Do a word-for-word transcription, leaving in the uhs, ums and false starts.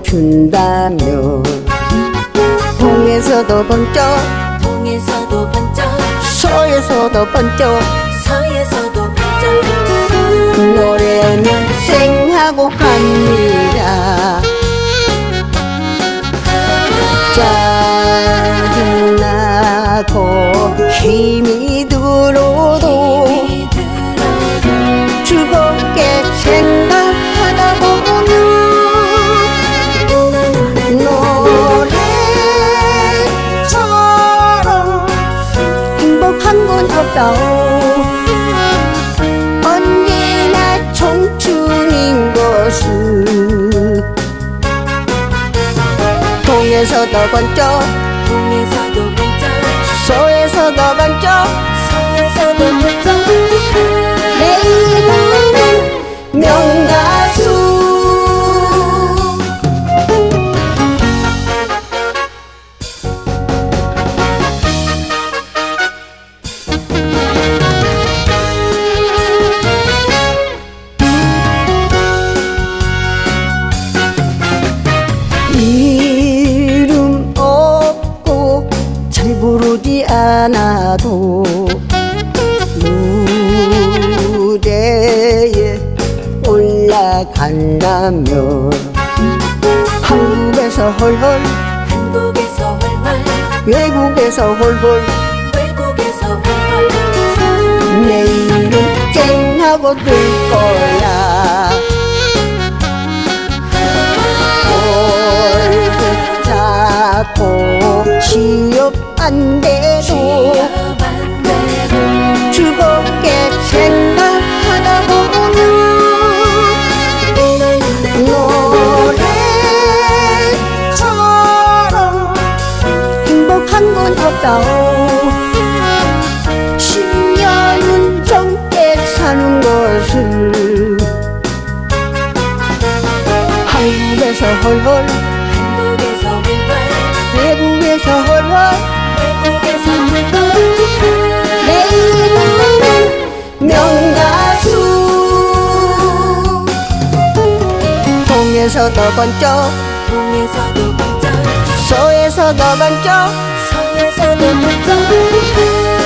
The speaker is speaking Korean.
준다며 동에서도 번쩍 동에서도 번쩍 서에서도 번쩍 서에서도 번쩍 노래는 쌩하고 갑니다. 짜증나고 힘이 들어도 즐겁게 생각하다 보면 노래처럼 행복한 건 없다오. 언제나 청춘인 것을 동에서도 번쩍 동에서도 번쩍 서에서도 번쩍 서에서도 번쩍 내 이름은 명가수. 이름 없고 잘 부르지 않아도 무대에 올라간다면 한국에서 헐헐 한국에서 헐헐 외국에서 헐헐 외국에서 헐헐 내일은 쨍하고 뜰 거야. 월급 잡고 취업 안 돼도 즐겁게 생각하다 보면 노래처럼 행복한 건 없다오. 십 년은 젊게 사는 것을 한국에서 헐헐 한국에서 헐헐 외국에서 헐헐 외국에서 헐헐 내 이름은 명가수. 동에서도 번쩍 동에서도 번쩍 서에서도 번쩍 서에서도 번쩍